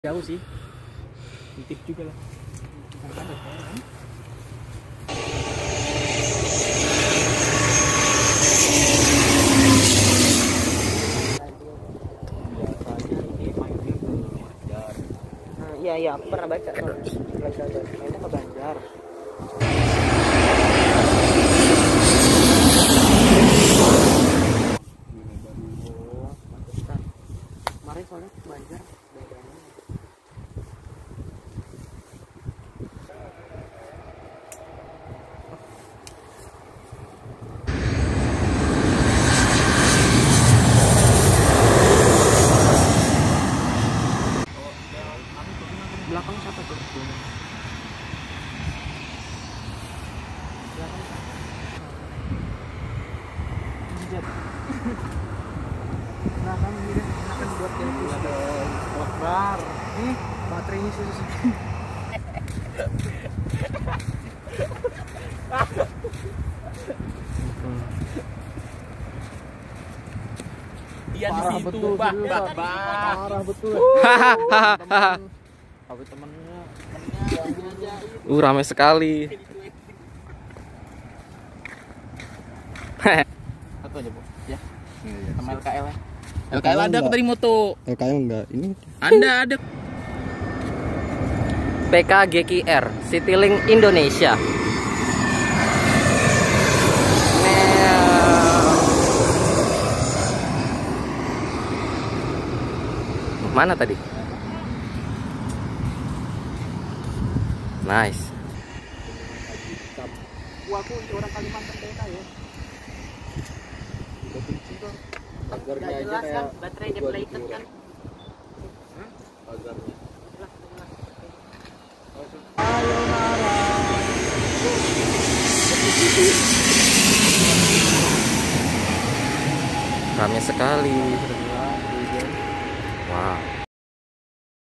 Jauh sih, titip juga lah. Biasanya ini mainnya ke Banjar. Nah, iya aku pernah baca mainnya ke Banjar. Kemarin soalnya ke Banjar bedanya. Belakang siapa tuh? Belakang siapa? Anjir. Nah kan ini enakan buat yang Akbar. nih baterainya susah. Iya di Parah situ, betul, bah, serius, bah, Pak. bah. Parah betul. Tapi temennya Ramai sekali. satu aja bu, ya. Sama LKL ya. LKL ada aku tadi moto. LKL enggak ini. Ada. PKGKR Citylink Indonesia. Mana tadi? Nice. Aku orang Kalimantan Deka ya. Udah benci bang. Pagarnya Nggak aja jelas kayak kan, baterai depleted kan. pagarnya. Ayo marah. Ramai sekali. Wow.